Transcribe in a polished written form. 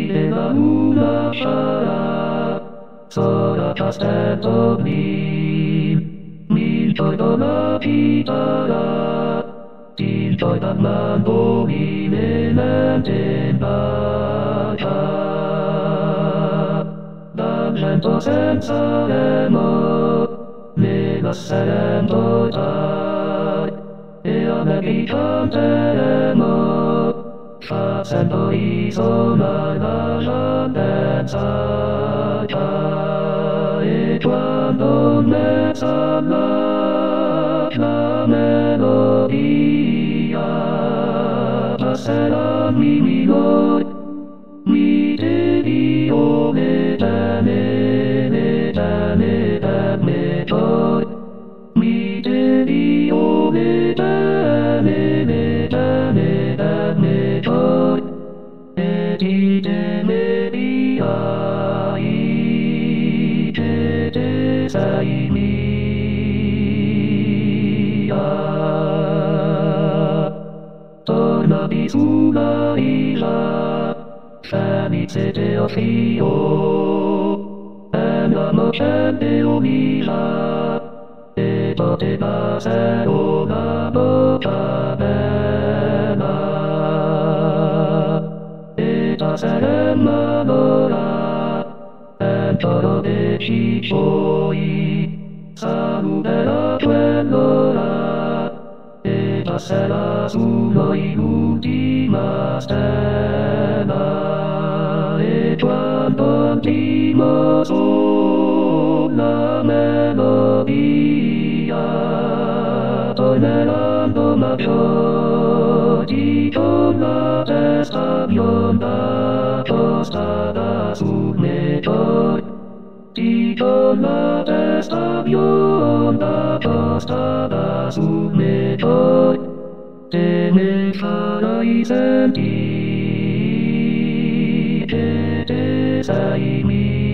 nella una sciara, sola castetta mi tolgo la chitarra, ti tolgo mandolini mente in pace. D'argento senza remo, nella serendità, e a me chi canteremo, facendo isolare la grandezza. E quando mezza la melodia passerà mi minore, mi dedico l'eterne per me toi, mi dedico l'eterne per me toi, e ti temerai che te sei mia. Tornami sulla isla, Felice Teofilo, e la noce un'isla, e poteva essere una bocca bella, e da serena l'ora, e toro dei ciccioli, saluterà quell'ora, e passerà sull'ultima stella, e quando antimo sulla melodia torneranno ma pioggi con la testa bionda postata sul metro, ti con la testa bionda postata sul metro, te ne farai sentire che te sei mia.